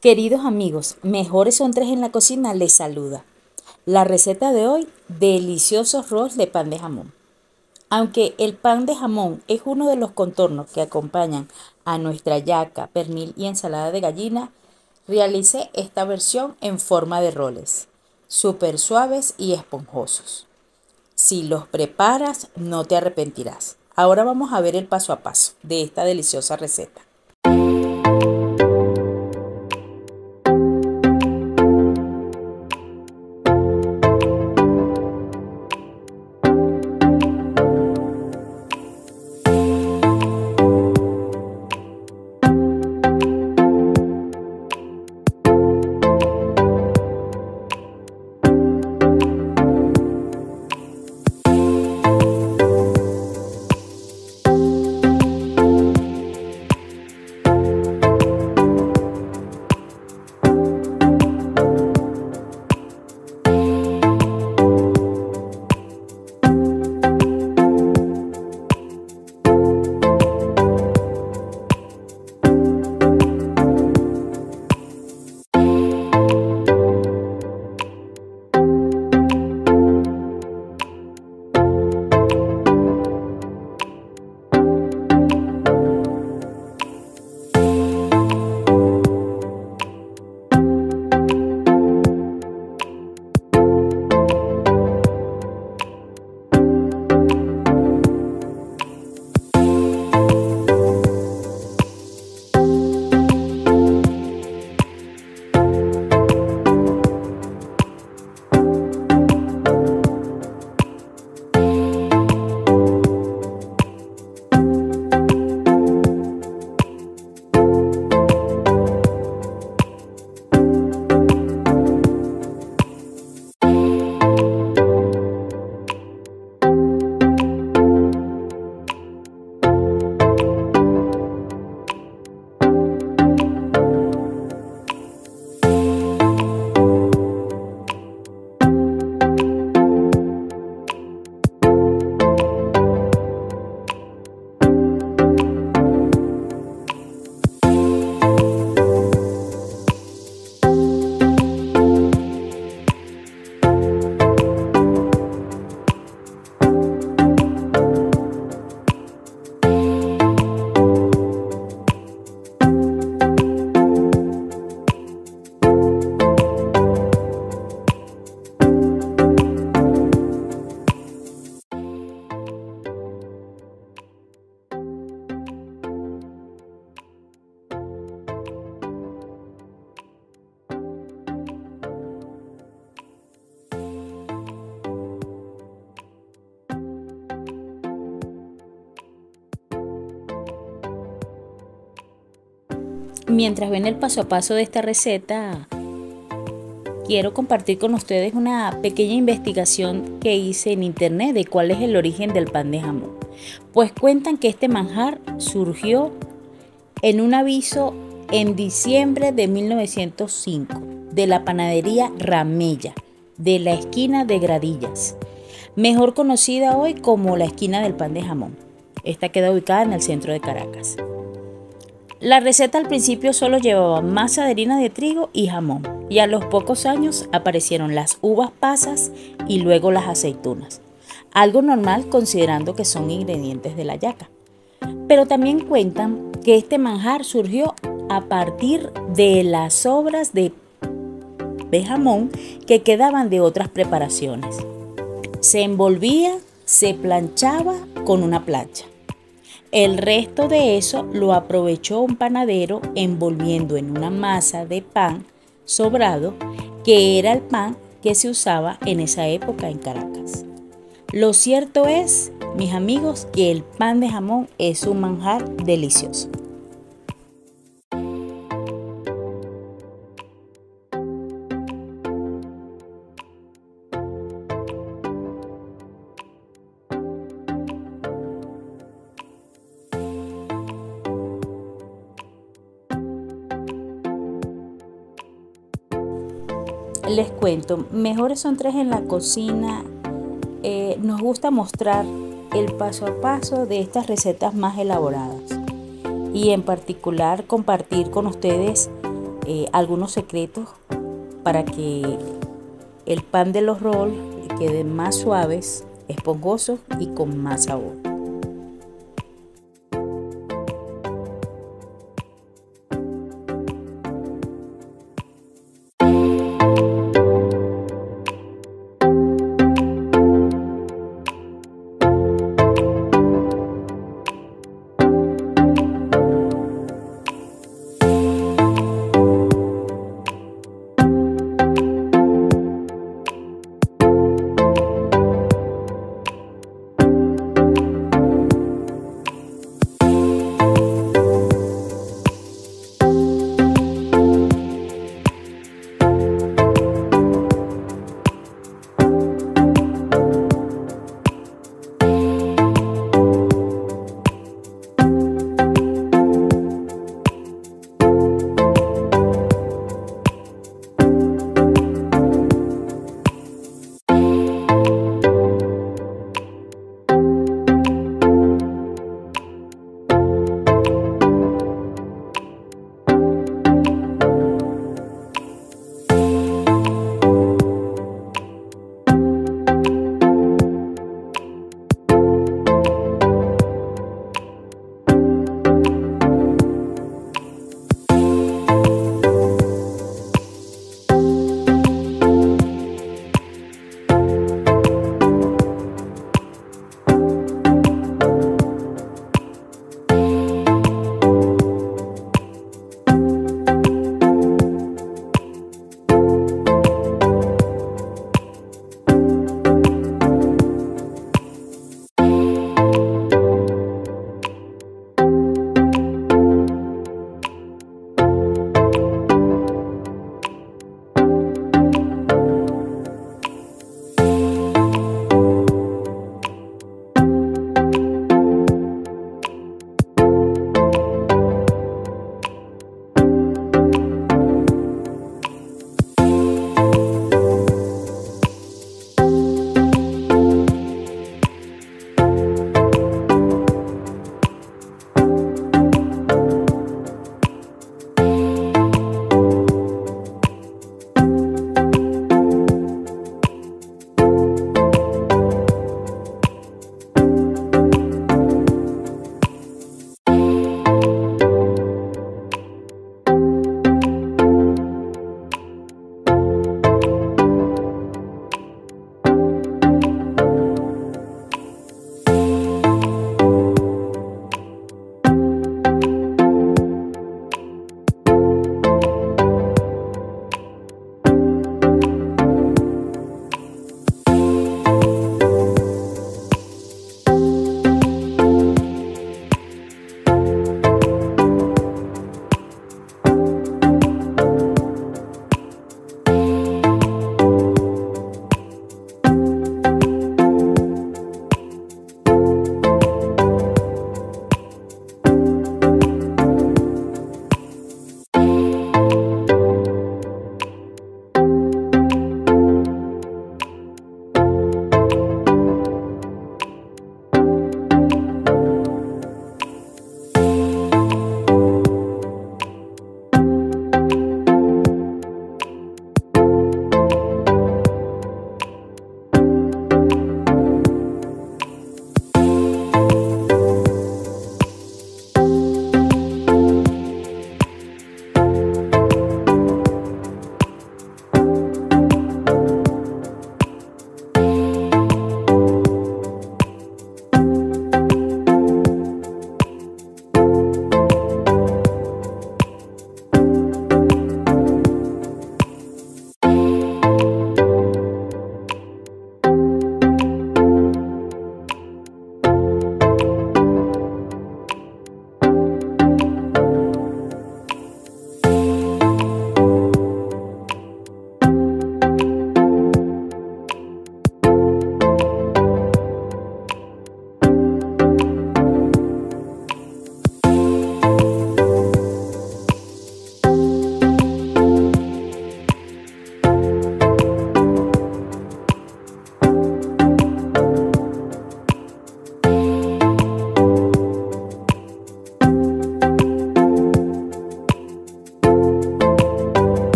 Queridos amigos, Mejores son tres en la cocina les saluda. La receta de hoy, deliciosos rolls de pan de jamón. Aunque el pan de jamón es uno de los contornos que acompañan a nuestra yaca, pernil y ensalada de gallina, realicé esta versión en forma de roles, súper suaves y esponjosos. Si los preparas, no te arrepentirás. Ahora vamos a ver el paso a paso de esta deliciosa receta. Mientras ven el paso a paso de esta receta, quiero compartir con ustedes una pequeña investigación que hice en internet de cuál es el origen del pan de jamón. Pues cuentan que este manjar surgió en un aviso en diciembre de 1905 de la panadería Ramella de la esquina de Gradillas, mejor conocida hoy como la esquina del pan de jamón. Esta queda ubicada en el centro de Caracas. La receta al principio solo llevaba masa de harina de trigo y jamón, y a los pocos años aparecieron las uvas pasas y luego las aceitunas, algo normal considerando que son ingredientes de la yaca. Pero también cuentan que este manjar surgió a partir de las sobras de jamón que quedaban de otras preparaciones. Se envolvía, se planchaba con una plancha. El resto de eso lo aprovechó un panadero envolviendo en una masa de pan sobrado, que era el pan que se usaba en esa época en Caracas. Lo cierto es, mis amigos, que el pan de jamón es un manjar delicioso. Les cuento, Mejores son tres en la cocina. Nos gusta mostrar el paso a paso de estas recetas más elaboradas y en particular compartir con ustedes algunos secretos para que el pan de los rolls quede más suaves, esponjosos y con más sabor.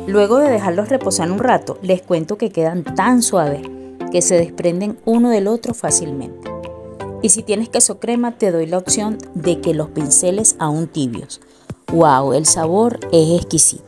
Luego de dejarlos reposar un rato, les cuento que quedan tan suaves que se desprenden uno del otro fácilmente. Y si tienes queso crema, te doy la opción de que los pinceles aún tibios. ¡Wow! El sabor es exquisito.